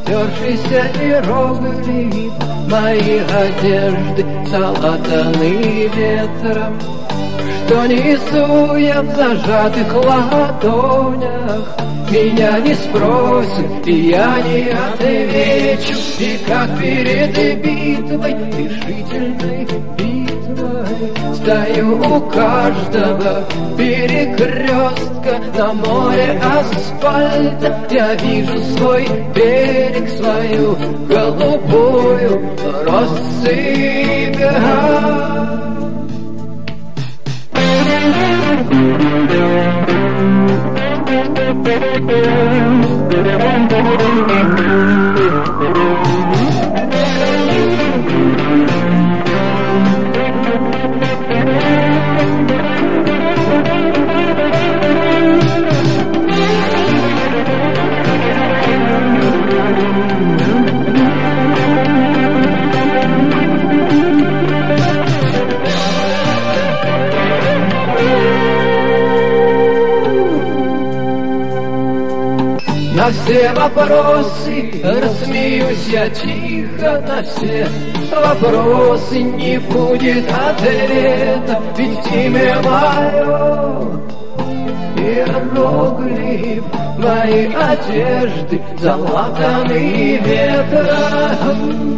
стершийся иероглиф, мои одежды залатаны ветром. Что несу я в зажатых ладонях, меня не спросят, и я не отвечу. И как перед битвой, решительной битвой, стою у каждого перекрестка. На море асфальта я вижу свой берег, свою голубую россыпь. На все вопросы рассмеюсь я тихо, на все вопросы не будет ответа, ведь имя мое иероглиф, мои одежды залатаны ветром.